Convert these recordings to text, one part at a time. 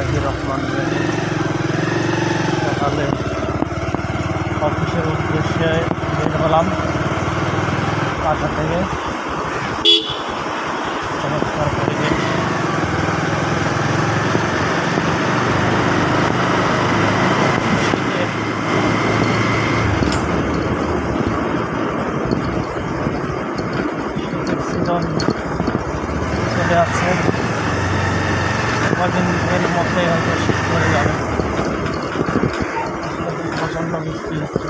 রহমান সকালে অফিসের উদ্দেশ্যে বের হলাম বাসা থেকে। চমৎকার পরিবেশ, সিজন চলে আসছে, কদিনের মধ্যে হয়তো শীত পড়ে যাবে। প্রচণ্ড বৃষ্টি হচ্ছে।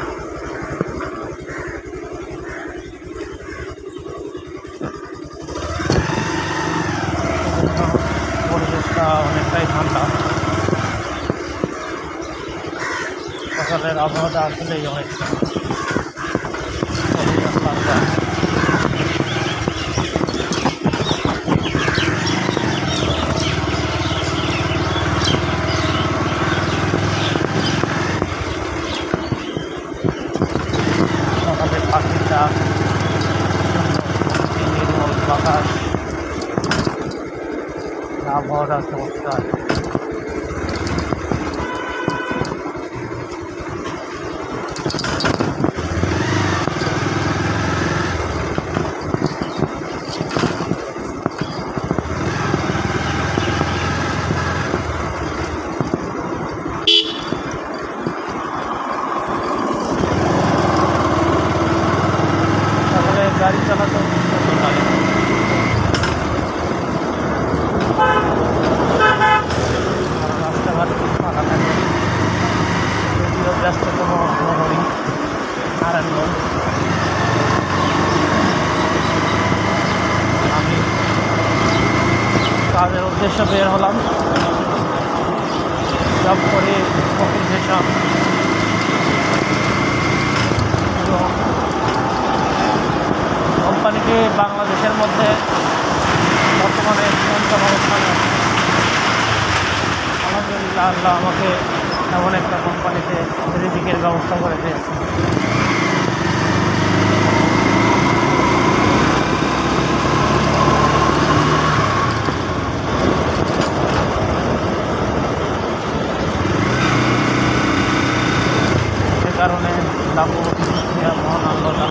পরিবেশটা অনেকটাই ঠান্ডা। সকালের আবহাওয়াটা আসলেই অনেকটা ঠান্ডা। সকালের পাখিটা, নির্মল বাতাস, আবহাওয়াটা চমৎকার। গাড়ি চালাতেও সুন্দর লাগে। রাস্তাঘাট ফাঁকা থাকে, যদিও ব্যস্ততম নগরী নারায়ণগঞ্জ। আমি কাজের উদ্দেশ্যে বের হলাম, জব করে অফিস এসব কোম্পানিকে বাংলাদেশের মধ্যে বর্তমানে নিয়ন্ত্রণ অবস্থানে আছে। আলহামদুলিল্লাহ, আল্লাহ আমাকে এমন একটা কোম্পানিতে রিজিকের ব্যবস্থা করে দিয়েছে। সে কারণে মহান আল্লাহ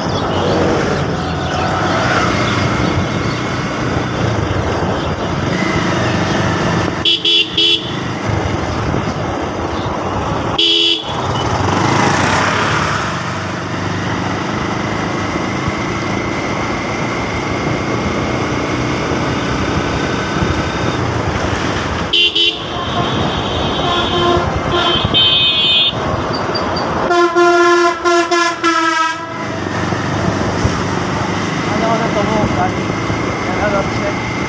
গাড়ি দেখা যাচ্ছে।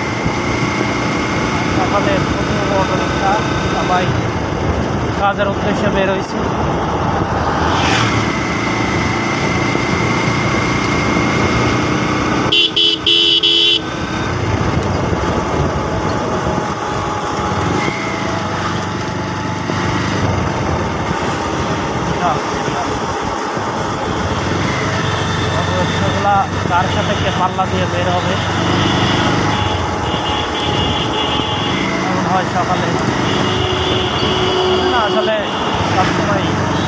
সকালের প্রথম অটোরিক্সা, সবাই কাজের উদ্দেশ্যে বের হয়েছি। কার সাথে কে পাল্লা দিয়ে বের হবে এমন হয় সকালে না, আসলে সবসময়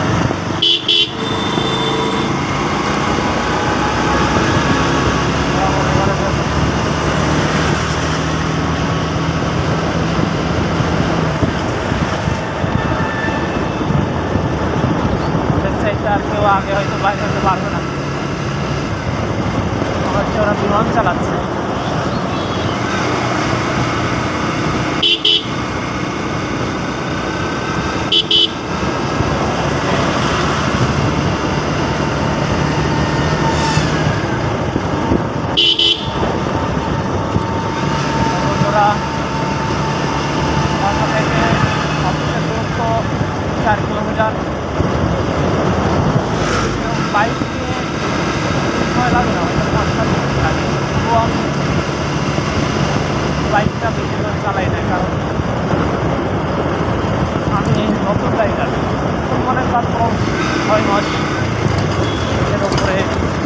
চাইতে আর কেউ আগে হয়তো বাইরে হতে পারবে না। ওরা বিমান চালাচ্ছে। বন্ধুরা, বাসা থেকে অফিসের দূরত্ব 4 কিলোমিটার। বাইক নিয়ে সময় লাগে না, হয়তো 5-7 মিনিট লাগে। তবুও আমি বাইকটা বেশি করে চালাই না, কারণ আমি নতুন রাইডার। মনে মাত্র 6 মাস এর উপরে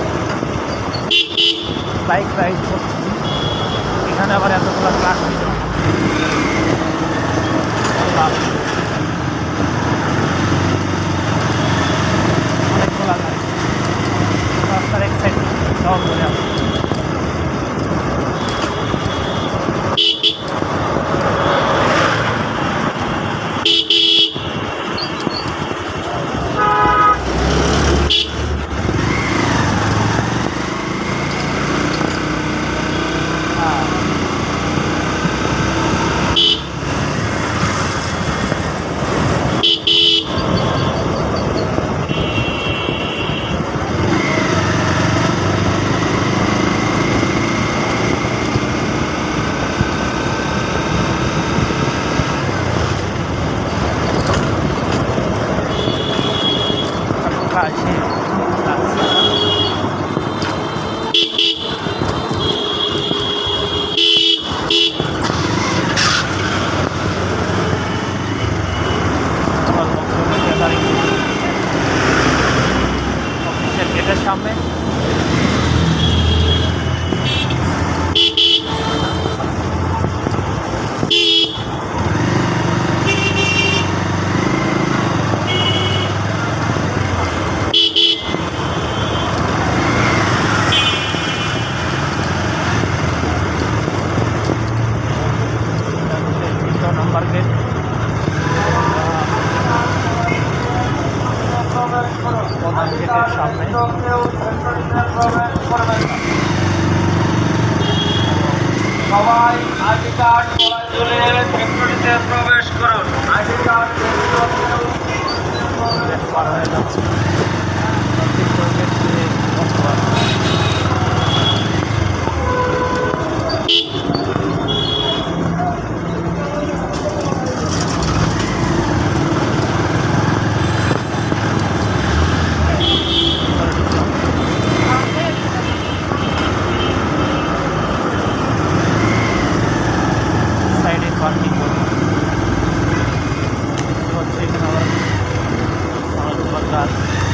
বাইক রাইড করছি। এখানে আবার এতগুলো ট্রাক ছিল। গেটে প্রবেশ করুন। পার হয়ে যাচ্ছে সাইডে পার্কিং করবো হচ্ছে এখানে আবার গাছ